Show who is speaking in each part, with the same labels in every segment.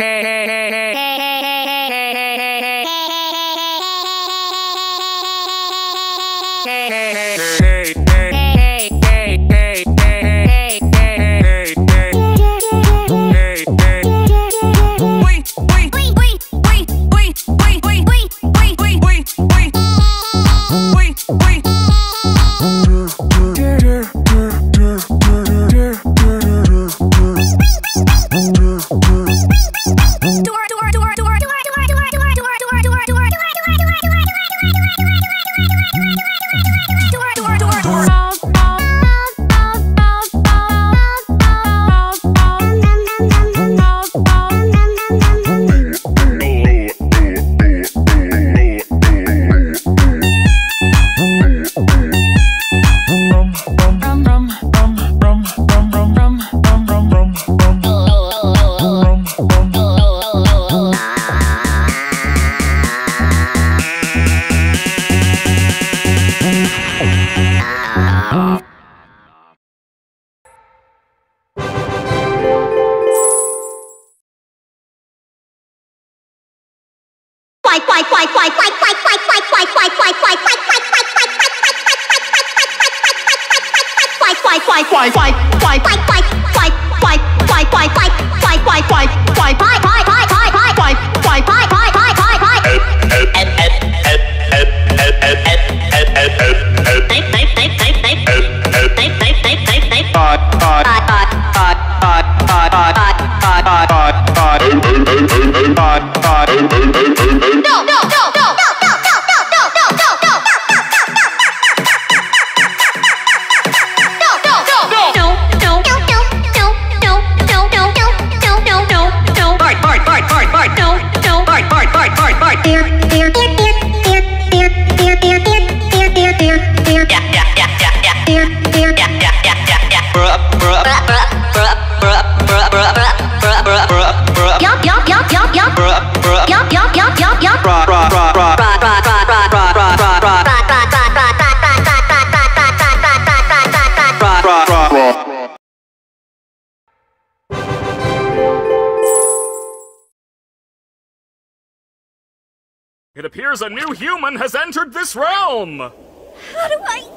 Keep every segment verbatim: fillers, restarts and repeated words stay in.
Speaker 1: It appears a new human has entered this realm!
Speaker 2: How do I...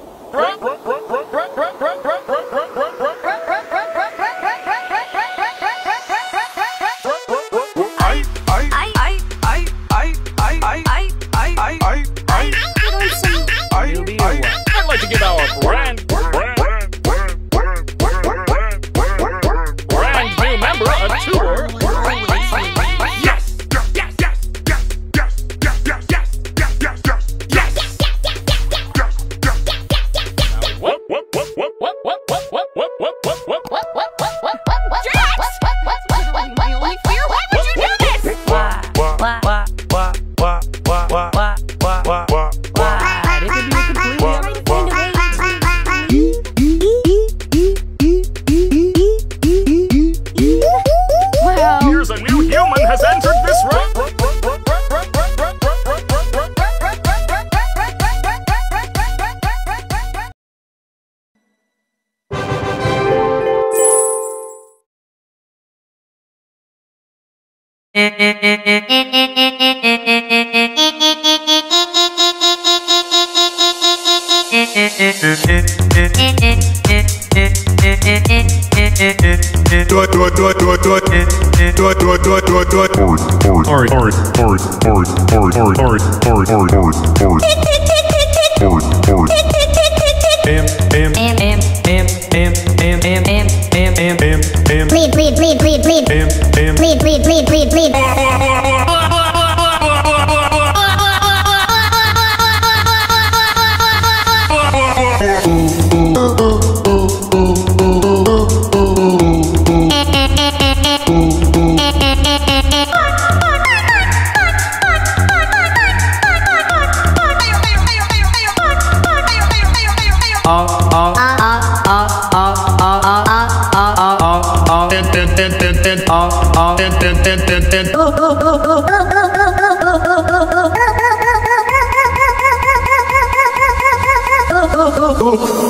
Speaker 1: I'd like to give our brand, brand, brand new member a tour. Yes! Yes! Yes! Yes! Yes! Yes! Yes! Yes! Yes! Yes! Yes! What? What? What? What? What? What? What? What? What? What? What? What? What? What? What? What? What?
Speaker 2: Jax! My only fear, why would you do this? Why? Why? Why? Why? Why? Why? Why? Why? Why? Why? It could be a completely other thing to Well,
Speaker 1: here's a new human has entered this realm.
Speaker 3: Bleed, bleed, bleed, bleed, bleed. Bleed, bleed, bleed, bleed, bleed. Oh,